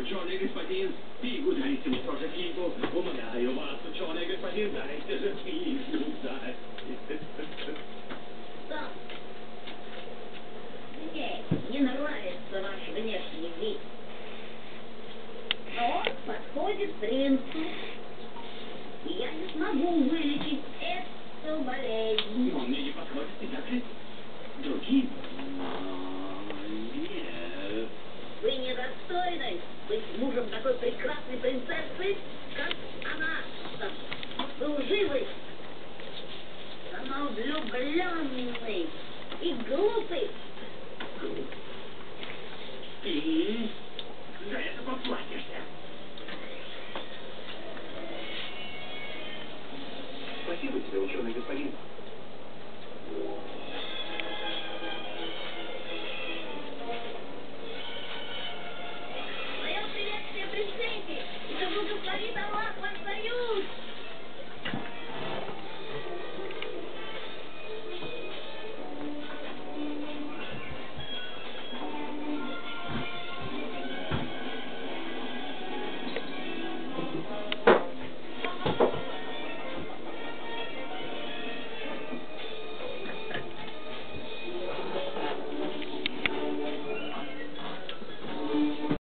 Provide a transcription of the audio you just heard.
ученый господин, фигу дайте мне тоже фигу. Умоляю вас, ученый господин, дайте же фигу, дайте. Стоп! Мне не нравится ваш внешний вид. Но он подходит принцу. И я не смогу вылечить эту болезнь. Он мне не подходит, не так ли? Другим? Нет. Вы недостойны быть мужем такой прекрасной принцессы, как она. Служивый, самовлюбленный и глупый. Глупый?